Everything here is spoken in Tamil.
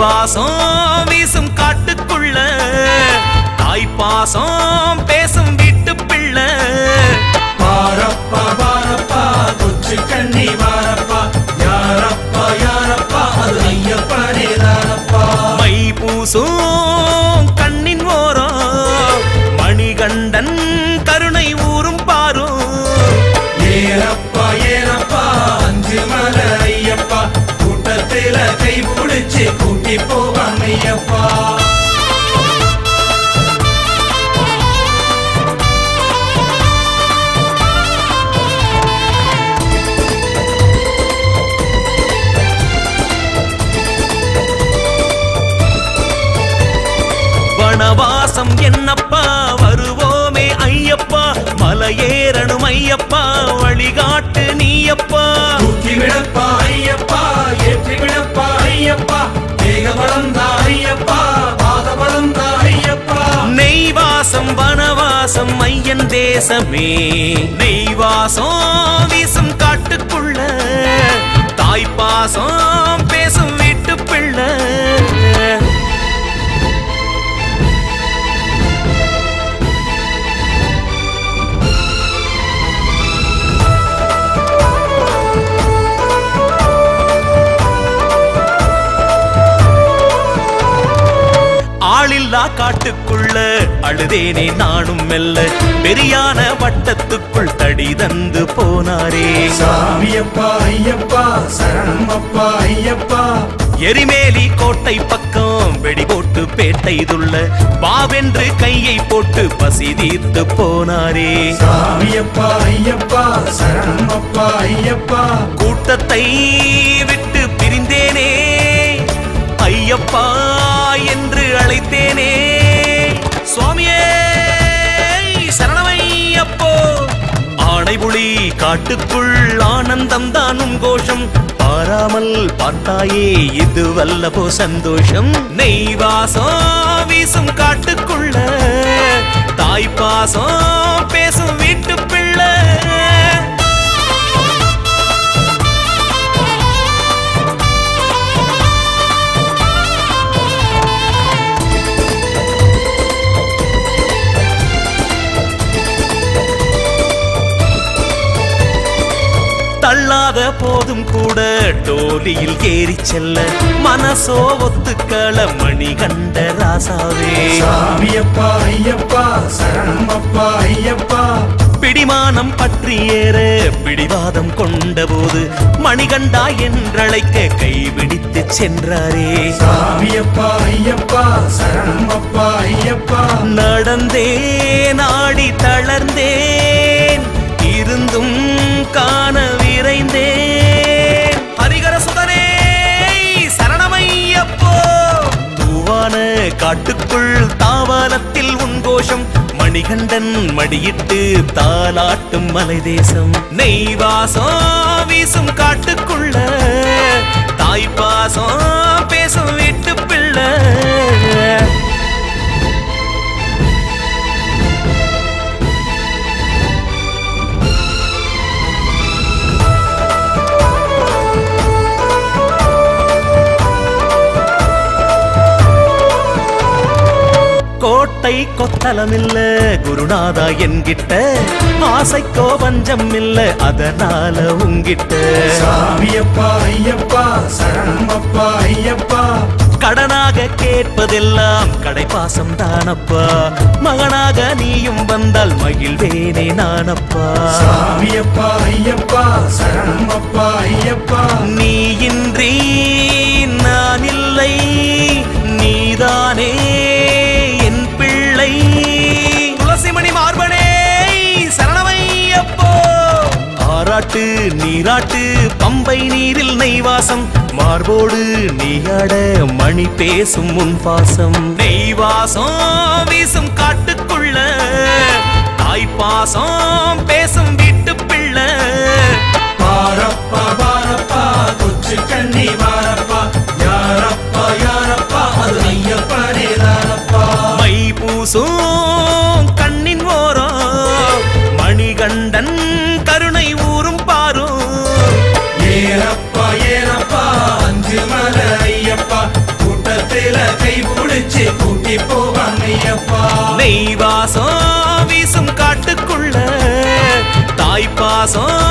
வாசம் வீசும் காட்டுக்குள்ள தாய் பாசம் பேசும் வீட்டு பிள்ளை. பாரப்பா பாரப்பா கொச்சு கண்ணி வாரப்பா யாரப்பா யாரப்பா அது ஐயப்பனே தானப்பா. மை பூசும் கண்ணின் ஓரம் மணிகண்டன் கருணை ஊரும் பாரும். ஏறப்பா ஏறப்பா அஞ்சு மலை ஐயப்பா கூட்டத்தில கை பிடிச்சு கூட்டி போவான் ஐயப்பா. வனவாசம் என்னப்பா வருவோமே ஐயப்பா மலையேறணும் ஐயப்பா வழிகாட்டு நீயப்பா. தூக்கி விடப்பா ஐயப்பா ஏற்றி விடப்பா ஐயப்பா தேகபலந்தா ஐயப்பா பாதபலந்தா ஐயப்பா. நெய்வாசம் வனவாசம் ஐயன் தேசமே நெய்வாசம் வீசும் காட்டுக்குள்ள தாய்ப்பாசம் பேசும் வீட்டு பிள்ளை. ஆளில்லா காட்டுக்குள்ள அழுதேனே நானும் மெல்ல பெரியான வட்டத்துக்குள் தடி தந்து போனாரே. சாமியப்பா ஐயப்பா சரணம் அப்பா ஐயப்பா. எரிமேலி கோட்டை பக்கம் வெடி போட்டு பேட்டைதுள்ள பாவென்று கையை போட்டு பசி தீர்த்து போனாரே. சாமியப்பா ஐயப்பா சரணம் அப்பா ஐயப்பா. கூட்டத்தை விட்டு பிரிந்தேனே ஐயப்பா என்று அழைத்தேனே. சுவாமியே சரணமையப்போ. ஆனைபுலி காட்டுக்குள் ஆனந்தம் தானும் கோஷம் பாராமல் பார்த்தாயே இது வல்லபோ சந்தோஷம். நெய்வாசம் வீசும் காட்டுக்குள்ள தாய்ப்பாசம் பேசும் வீட்டு பிள்ளை. தள்ளாத போதும் கூட டோலியில் ஏறி செல்ல மனசோ ஒத்துக்கள மணிகண்ட ராசாவே. சாமியப்பா ஐயப்பா சரணம் அப்பா ஐயப்பா. பிடிமானம் பற்றி ஏற பிடிவாதம் கொண்ட போது மணிகண்டா என்றழைக்க கைபிடித்து சென்றாரே. சாமியப்பா ஐயப்பா சரணம் அப்பா ஐயப்பா. நடந்தேன் ஆடி தளர்ந்தேன் இருந்தும் காண விரைந்தேன். ஹரிகர சுதனே சரணமையப்போ. தூவான காட்டுக்குள் தாவாலத்தில் உன் கோஷம் மணிகண்டன் மடியிட்டு தாலாட்டும் மலை தேசம். நெய்வாசம் வீசும் காட்டுக்குள்ள தாய்ப்பாசம் பேசும் வீட்டு பிள்ளை. கோட்டை கொத்தலமில்ல குருநாதா என்கிட்ட ஆசைக்கோ பஞ்சம் இல்ல அதனால உங்கிட்ட. சாமியப்பா ஐயப்பா சரணம் அப்பா ஐயப்பா. கடனாக கேட்பதெல்லாம் கடைப்பாசம் தானப்பா மகனாக நீயும் வந்தால் மகிழ்வேனே நானப்பா. சாமியப்பா ஐயப்பா சரணம் அப்பா ஐயப்பா. நீ இன்றி நான் இல்லை நீதானே என் பிள்ளை. துளசிமணி மார்பனே சரணமையப்போ. ஆராட்டு நீராட்டு பம்பை நீரில் நெய்வாசம் மார்போடு நீயாட மணி பேசும் முன் பாசம். நெய்வாசம் வீசும் காட்டுக்குள்ள தாய்ப்பாசம் பேசும் வீட்டு பிள்ளை. பாரப்பா பாரப்பா கொச்சு கண்ணி வாரப்பா யாரப்பா யாரப்பா அது ஐயப்பனே தானப்பா. மை பூசும் கண்ணின் ஓரம் மணிகண்டன் கருணை ஊரும் பாரும். ஏறப்பா ஏறப்பா அஞ்சு மலை ஐயப்பா கூட்ட தேடி போவான் ஐயப்பா. நெய் வாசம் வீசும் காட்டுக்குள்ள தாய்ப்பாசம்